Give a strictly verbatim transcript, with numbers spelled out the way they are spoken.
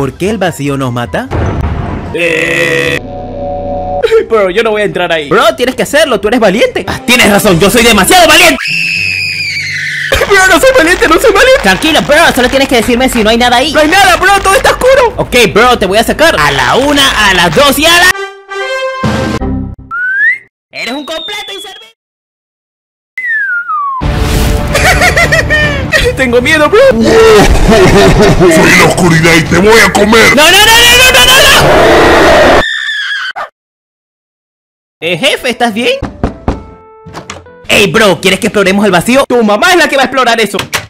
¿Por qué el vacío nos mata? Eh... Bro, yo no voy a entrar ahí. Bro, tienes que hacerlo, tú eres valiente. Ah, tienes razón, yo soy demasiado valiente. Bro, no soy valiente, no soy valiente. Tranquilo, bro, solo tienes que decirme si no hay nada ahí. No hay nada, bro, todo está oscuro. Ok, bro, te voy a sacar a la una, a las dos y a la... Eres un completo inservible. Tengo miedo, bro. Soy la oscuridad y te voy a comer. No, no, no, no, no, no, no. Eh, jefe, ¿estás bien? Ey, bro, ¿quieres que exploremos el vacío? Tu mamá es la que va a explorar eso.